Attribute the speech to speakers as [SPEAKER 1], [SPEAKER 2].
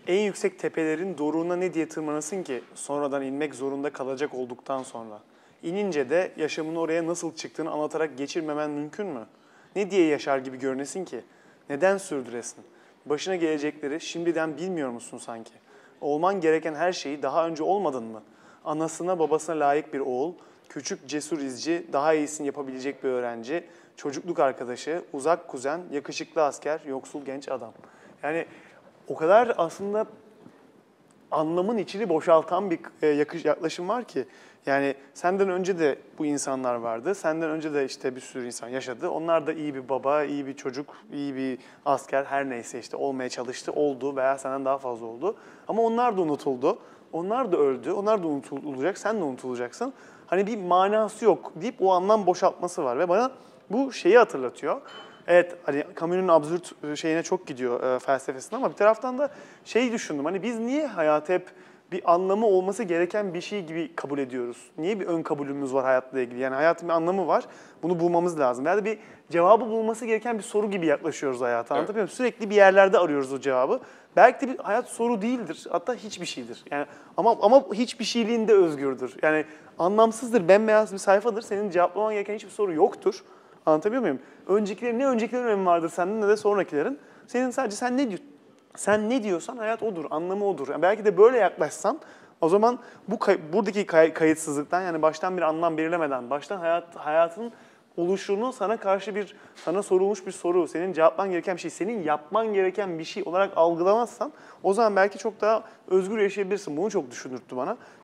[SPEAKER 1] En yüksek tepelerin doruğuna ne diye tırmanasın ki sonradan inmek zorunda kalacak olduktan sonra? İnince de yaşamın oraya nasıl çıktığını anlatarak geçirmemen mümkün mü? Ne diye yaşar gibi görünesin ki? Neden sürdüresin? Başına gelecekleri şimdiden bilmiyor musun sanki? Olman gereken her şeyi daha önce olmadın mı? Anasına babasına layık bir oğul, küçük cesur izci, daha iyisini yapabilecek bir öğrenci, çocukluk arkadaşı, uzak kuzen, yakışıklı asker, yoksul genç adam. Yani o kadar aslında anlamın içini boşaltan bir yaklaşım var ki. Yani senden önce de bu insanlar vardı. Senden önce de işte bir sürü insan yaşadı. Onlar da iyi bir baba, iyi bir çocuk, iyi bir asker her neyse işte olmaya çalıştı, oldu veya senden daha fazla oldu. Ama onlar da unutuldu. Onlar da öldü. Onlar da unutulacak. Sen de unutulacaksın. Hani bir manası yok deyip o anlam boşaltması var ve bana bu şeyi hatırlatıyor. Evet, hani Camus'un absürt şeyine çok gidiyor felsefesine ama bir taraftan da şey düşündüm. Hani biz niye hayatı hep bir anlamı olması gereken bir şey gibi kabul ediyoruz? Niye bir ön kabulümüz var hayatla ilgili? Yani hayatın bir anlamı var. Bunu bulmamız lazım. Ya da bir cevabı bulması gereken bir soru gibi yaklaşıyoruz hayata.
[SPEAKER 2] Evet.
[SPEAKER 1] Anlatabiliyor muyum? Sürekli bir yerlerde arıyoruz o cevabı. Belki de bir hayat soru değildir. Hatta hiçbir şeydir. Yani ama hiçbir şeyliğinde özgürdür. Yani anlamsızdır, bembeyaz bir sayfadır. Senin cevaplaman gereken hiçbir soru yoktur. Anlatabiliyor muyum? Öncekilerin önemi vardır senden ne de sonrakilerin. Senin sadece sen ne diyorsan hayat odur, anlamı odur. Yani belki de böyle yaklaşsan o zaman buradaki kayıtsızlıktan yani baştan bir anlam belirlemeden, baştan hayatın oluşunu sana sorulmuş bir soru, senin cevapman gereken bir şey, senin yapman gereken bir şey olarak algılamazsan o zaman belki çok daha özgür yaşayabilirsin. Bunu çok düşündürttü bana.